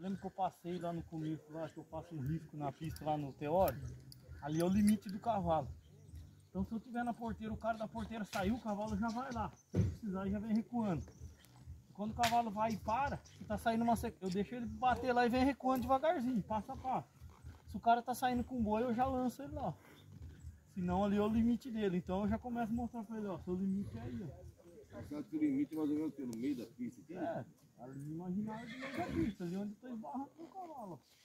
Lembra que eu passei lá no começo, lá que eu faço um risco na pista lá no teórico? Ali é o limite do cavalo. Então se eu tiver na porteira, o cara da porteira saiu, o cavalo já vai lá. Se ele precisar, já vem recuando. Quando o cavalo vai e para, tá saindo uma eu deixo ele bater lá e vem recuando devagarzinho, passo a passo. Se o cara tá saindo com boi, eu já lanço ele lá. Senão ali é o limite dele. Então eu já começo a mostrar pra ele, ó, seu limite é aí, ó. Você sabe que o limite é mais ou menos no meio da pista aqui? É, imaginário do meio da pista, ali onde eu tô esbarrando com o cavalo.